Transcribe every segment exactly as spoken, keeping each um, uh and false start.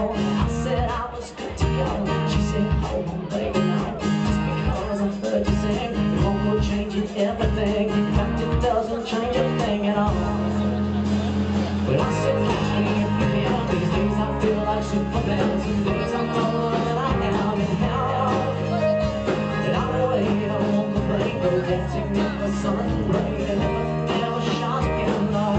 know. I said I was good to go. She said, hold on, baby, now. Just because I heard you sing, it won't go changing everything. In fact, it doesn't change a thing at all. But I said, catch me if you can. These days I feel like Superman. Some days I'm older than I am. And how that I'm away, I won't complain. Go dancing in the sun and rain. And never, never shine again, no.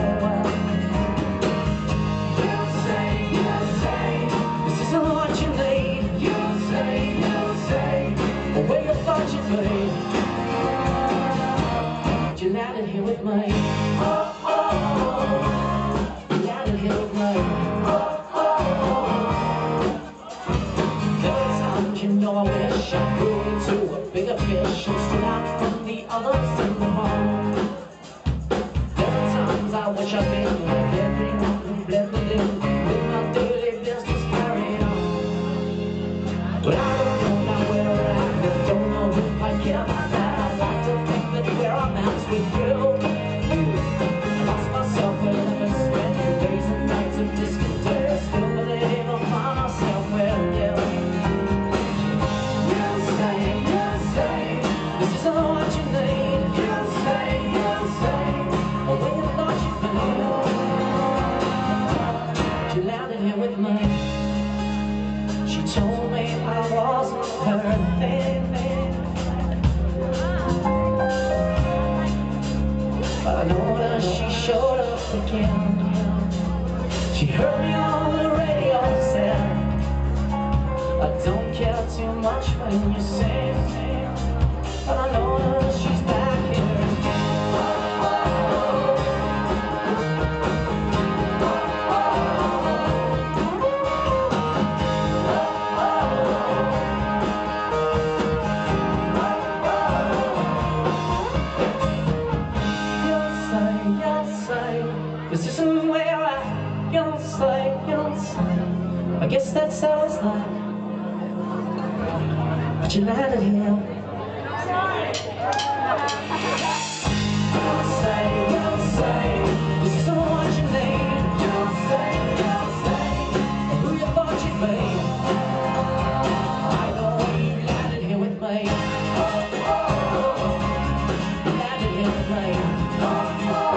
You say, you say, this isn't what you need. You say, you say, the way you thought you'd be. But you landed here with me. Oh, oh, oh. You landed here with me. Oh, oh, oh. There are times, you know, I wish I grew into a bigger fish and stood out from the others in the hall. There are times I wish I'd been like everyone who blended in with my daily business carried on. But I don't know now where we're at, I don't know if I care about that. I'd like to think that where I'm at's with you. I lost myself with limits, spent the days and nights of discontent. Still believe I'll find myself with you. You say, you say, this isn't what you need. You say, you say, the way you thought you'd be. You landed here with me. She told me I wasn't her thing. But I noticed she showed up again. She heard me on the radio said, I don't care too much when you sing. But I noticed she's back here. This isn't where I don't say, don't say. I guess that's how it's like. But you landed here. Don't say, don't say. This isn't what you need. Don't say, don't say. Who you thought you'd be. I know you landed here with me. Oh, oh, oh. You landed here with me. Oh, oh.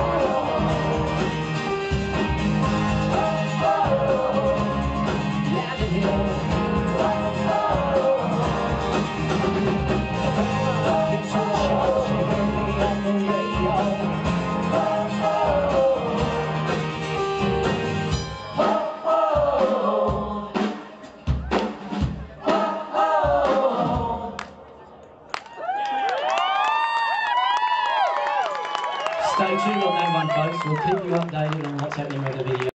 Stay tuned on that one, folks. We'll keep you updated on what's happening with the video.